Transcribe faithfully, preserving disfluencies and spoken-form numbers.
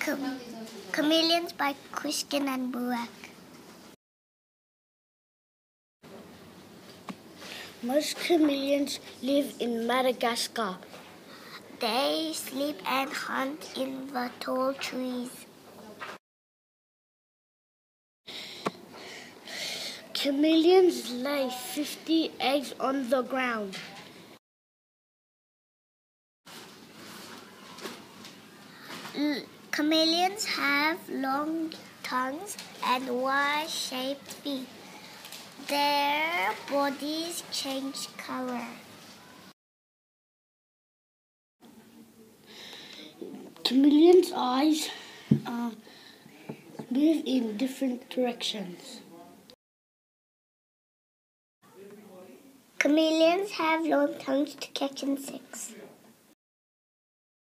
Cham- Chameleons by Christian and Burak. Most chameleons live in Madagascar. They sleep and hunt in the tall trees. Chameleons lay fifty eggs on the ground. L- chameleons have long tongues and Y-shaped feet. Their bodies change color. Chameleons' eyes uh, move in different directions. Chameleons have long tongues to catch insects.